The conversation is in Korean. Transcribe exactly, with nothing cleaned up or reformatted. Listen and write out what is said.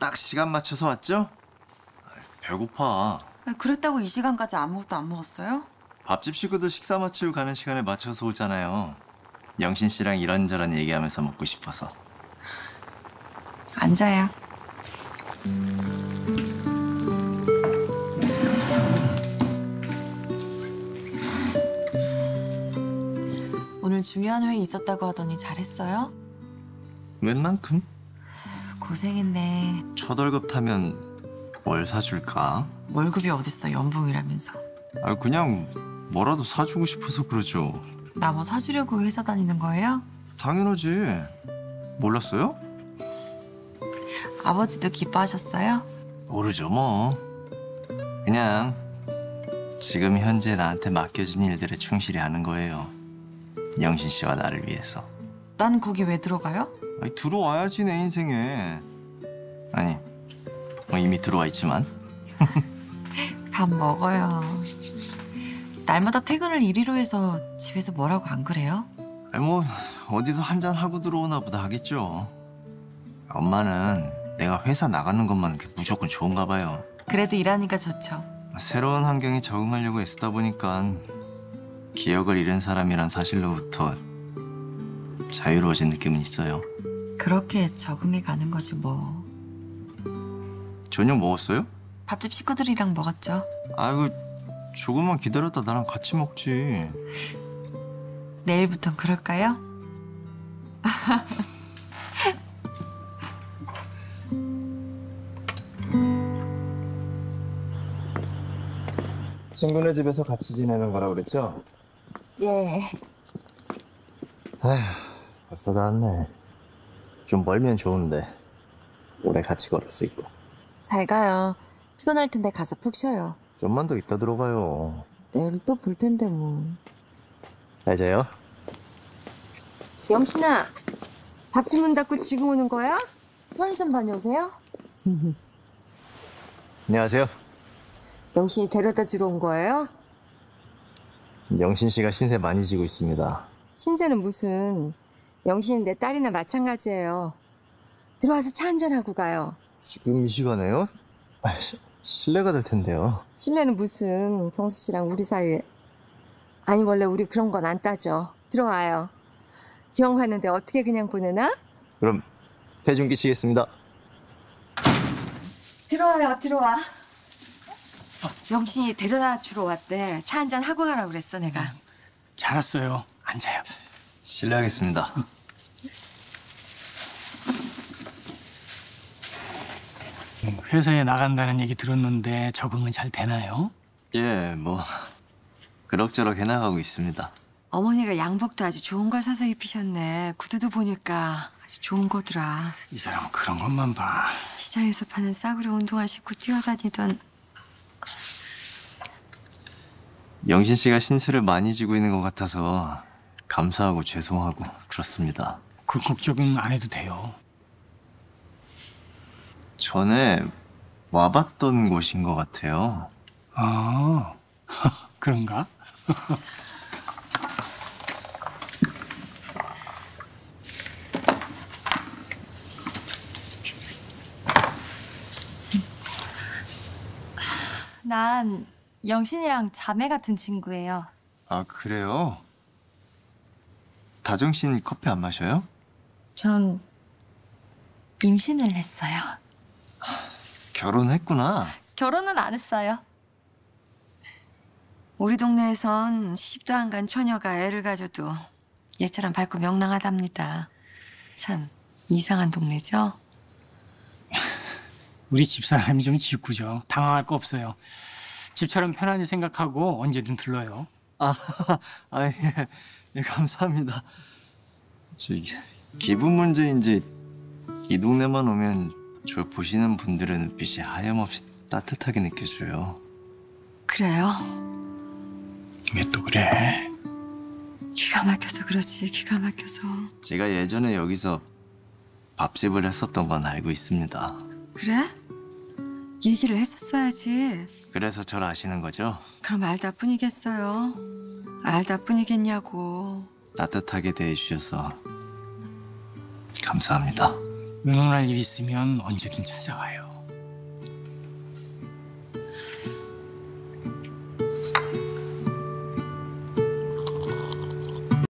딱 시간 맞춰서 왔죠? 배고파. 그랬다고 이 시간까지 아무것도 안 먹었어요? 밥집 식구들 식사 마치고 가는 시간에 맞춰서 오잖아요. 영신 씨랑 이런저런 얘기하면서 먹고 싶어서. 앉아요. 오늘 중요한 회의 있었다고 하더니 잘했어요? 웬만큼? 고생했네. 첫 월급 타면 뭘 사줄까? 월급이 어딨어, 연봉이라면서. 아 그냥 뭐라도 사주고 싶어서 그러죠. 나 뭐 사주려고 회사 다니는 거예요? 당연하지. 몰랐어요? 아버지도 기뻐하셨어요? 모르죠 뭐. 그냥 지금 현재 나한테 맡겨진 일들에 충실히 하는 거예요. 영신 씨와 나를 위해서. 난 거기 왜 들어가요? 아니, 들어와야지 내 인생에. 아니 뭐 이미 들어와 있지만. 밥 먹어요. 날마다 퇴근을 이리로 해서 집에서 뭐라고 안 그래요? 아니, 뭐 어디서 한잔 하고 들어오나 보다 하겠죠. 엄마는 내가 회사 나가는 것만 무조건 좋은가 봐요. 그래도 일하니까 좋죠. 새로운 환경에 적응하려고 애쓰다 보니까 기억을 잃은 사람이란 사실로부터 자유로워진 느낌은 있어요. 그렇게 적응해 가는 거지 뭐. 저녁 먹었어요? 밥집 식구들이랑 먹었죠. 아이고 조금만 기다렸다 나랑 같이 먹지. 내일부턴 그럴까요? 친구네 집에서 같이 지내는 거라 그랬죠? 예. 아휴 벌써 다 왔네. 좀 멀면 좋은데 오래 같이 걸을 수 있고. 잘 가요. 피곤할 텐데 가서 푹 쉬어요. 좀만 더 이따 들어가요. 내일 또 볼 텐데 뭐. 잘 자요. 영신아, 밥집 문 닫고 지금 오는 거야? 편의점 다녀오세요? 안녕하세요. 영신이 데려다 주러 온 거예요? 영신 씨가 신세 많이 지고 있습니다. 신세는 무슨. 영신은 내 딸이나 마찬가지예요. 들어와서 차 한잔하고 가요. 지금 이 시간에요? 아, 시, 실례가 될 텐데요. 실례는 무슨. 경수 씨랑 우리 사이에. 아니 원래 우리 그런 건 안 따져. 들어와요. 기왕 왔는데 어떻게 그냥 보내나? 그럼 대중 끼시겠습니다. 들어와요, 들어와. 영신이 데려다 주러 왔대. 차 한잔 하고 가라고 그랬어, 내가. 잘 왔어요. 앉아요. 실례하겠습니다. 회사에 나간다는 얘기 들었는데 적응은 잘 되나요? 예, 뭐 그럭저럭 해나가고 있습니다. 어머니가 양복도 아주 좋은 걸 사서 입히셨네. 구두도 보니까 아주 좋은 거더라. 이 사람 그런 것만 봐. 시장에서 파는 싸구려 운동화 신고 뛰어다니던. 영신 씨가 신세를 많이 지고 있는 것 같아서 감사하고 죄송하고 그렇습니다. 그 걱정은 안 해도 돼요. 전에 와봤던 곳인 것 같아요. 아, 그런가? 난 영신이랑 자매 같은 친구예요. 아 그래요? 다정신 커피 안 마셔요? 전 임신을 했어요. 결혼했구나. 결혼은 안 했어요. 우리 동네에선 시집도 안 간 처녀가 애를 가져도 얘처럼 밝고 명랑하답니다. 참 이상한 동네죠? 우리 집사람이 좀 짓궂죠. 당황할 거 없어요. 집처럼 편안히 생각하고 언제든 들러요. 아, 아 예, 예 감사합니다. 저 기분 문제인지 이 동네만 오면 저 보시는 분들의 눈빛이 하염없이 따뜻하게 느껴져요. 그래요? 왜 또 그래? 기가 막혀서 그렇지, 기가 막혀서. 제가 예전에 여기서 밥집을 했었던 건 알고 있습니다. 그래? 얘기를 했었어야지. 그래서 저를 아시는 거죠? 그럼 알다 뿐이겠어요. 알다 뿐이겠냐고. 따뜻하게 대해주셔서 감사합니다. 의논할 일 있으면 언제든 찾아와요.